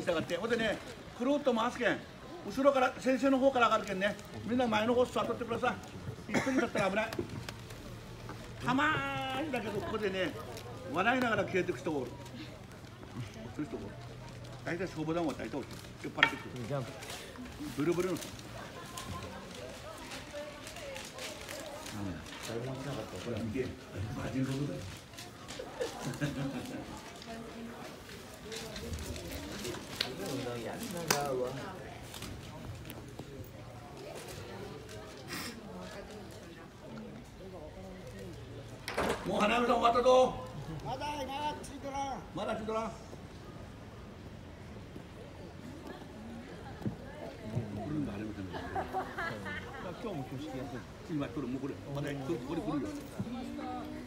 従って、ほんでね、くるっと回すけん、後ろから、先生の方から上がるけんね、みんな前の方座っとってください。一緒に立ったら危ない。たまーにだけど、ここでね、笑いながら消えていく人がおる。そういう人がおる。大体消防団は大体おる。酔っ払ってくる。ブルブルの人。これ見て、マジロードだよ。もう花嫁さん終わったぞ。 まだついとらん。 まだついとらん。今日も挙式やってる。今これもうこれまだこれ来るよ。